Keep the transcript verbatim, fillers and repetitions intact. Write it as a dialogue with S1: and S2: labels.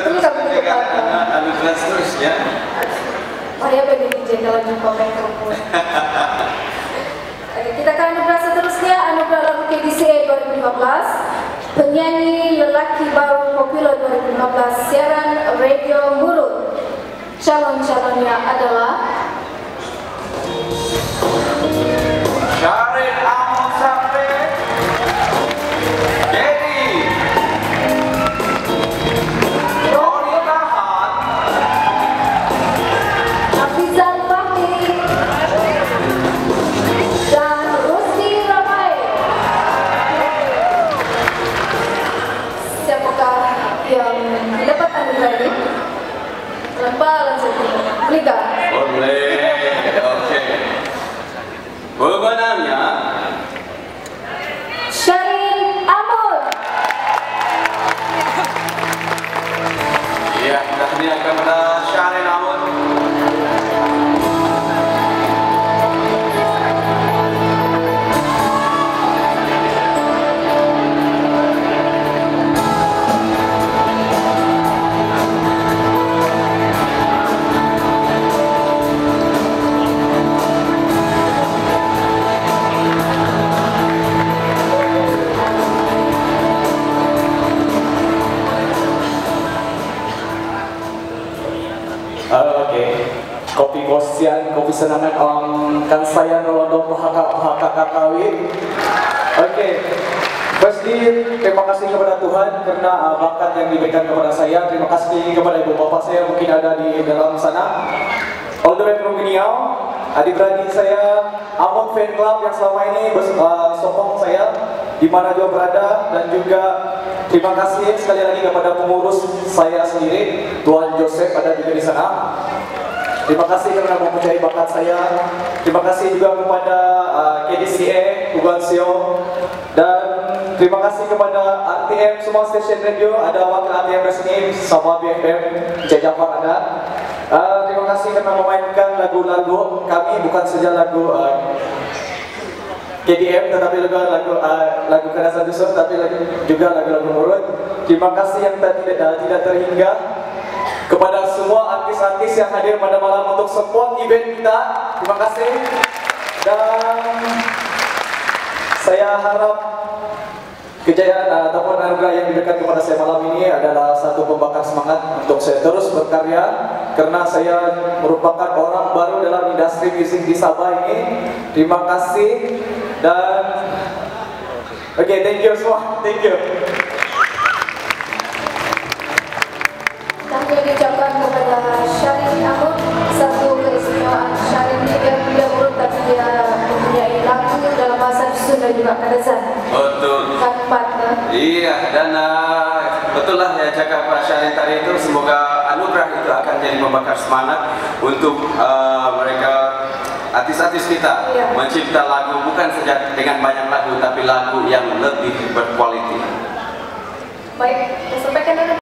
S1: Terus
S2: Terus dengan anugerah seterusnya.
S1: Maria bagi jenderal di komen terus. Oke, kita akan anugerah seterusnya, anugerah lagu K D C A dua ribu lima belas, penyanyi lelaki baru populer dua ribu lima belas, siaran radio Murut. Calon-calonnya adalah
S2: Syarin Amon Sampai, Dedi, Roni Tahan,
S1: Hafizan Fahmi, dan Rusdi Ramai. Siapakah yang mendapat anugerah ini? Lempar langsung Liga.
S2: boleh, oke. Pemenangnya
S1: Syarin Amon.
S2: ya, tahniah kepada Syarin Amon.
S3: Uh, Oke, okay. Kopi kosian, kopi senangan om kan saya nolong pahaka pahaka kakawin. Oke, okay. Firstly, terima kasih kepada Tuhan karena uh, bakat yang diberikan kepada saya. Terima kasih kepada ibu bapak saya mungkin ada di dalam sana. All the way from Giniau, adik-beradik saya, Amon Fan Club yang selama ini uh, sokong saya di mana juga berada, dan juga terima kasih sekali lagi kepada pengurus saya sendiri, Tuan Joseph ada juga di sana. Terima kasih karena mempercayai bakat saya. Terima kasih juga kepada uh, K D C A, Ugan Sio, dan terima kasih kepada R T M semua stasiun radio. Ada wakil R T M resmi sama B F M, Jajapar ada. Uh, terima kasih karena memainkan lagu-lagu kami, bukan saja lagu uh, K D M, tetapi juga lagu uh, lagu Kadasan Dusun, tapi juga lagu-lagu Murut. Terima kasih yang tidak tidak terhingga kepada semua artis-artis yang hadir pada malam untuk support event kita. Terima kasih. Dan saya harap kejayaan uh, ataupun anugerah yang diberikan kepada saya malam ini adalah satu pembakar semangat untuk saya terus berkarya, karena saya merupakan orang baru dalam industri musik di Sabah ini. Terima kasih. Dan oke, okay, thank you semua, thank you.
S1: Tadi diucapkan kepada Syarin Amon, satu keistimewaan Syarin ini dia dia urut tapi dia mempunyai lagu dalam bahasa Dusun dan juga Kadasan.
S2: Betul.
S1: Kan partner.
S2: Iya, dan uh, betul lah ya cakap Pak Syarin tadi itu, semoga anugerah itu akan jadi membakar semangat untuk uh, mereka artis-artis kita, iya, mencipta lagu bukan saja dengan banyak lagu, tapi lagu yang lebih berkualitas.
S1: Baik, saya sampaikan